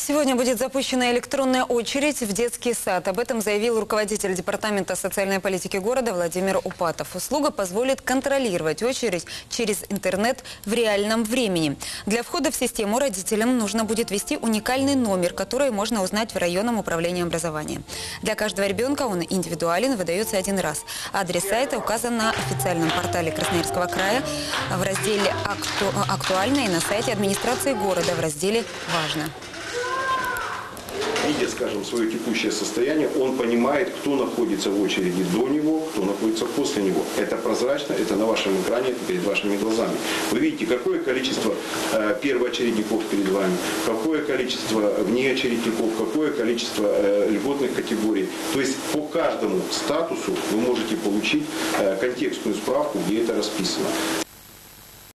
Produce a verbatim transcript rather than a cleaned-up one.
Сегодня будет запущена электронная очередь в детский сад. Об этом заявил руководитель Департамента социальной политики города Владимир Упатов. Услуга позволит контролировать очередь через интернет в реальном времени. Для входа в систему родителям нужно будет ввести уникальный номер, который можно узнать в районном управлении образования. Для каждого ребенка он индивидуален, выдается один раз. Адрес сайта указан на официальном портале Красноярского края в разделе «Акту... «Актуально» и на сайте администрации города в разделе «Важно». Видя, скажем, свое текущее состояние, он понимает, кто находится в очереди до него, кто находится после него. Это прозрачно, это на вашем экране, это перед вашими глазами. Вы видите, какое количество э, первоочередников перед вами, какое количество внеочередников, какое количество э, льготных категорий. То есть по каждому статусу вы можете получить э, контекстную справку, где это расписано.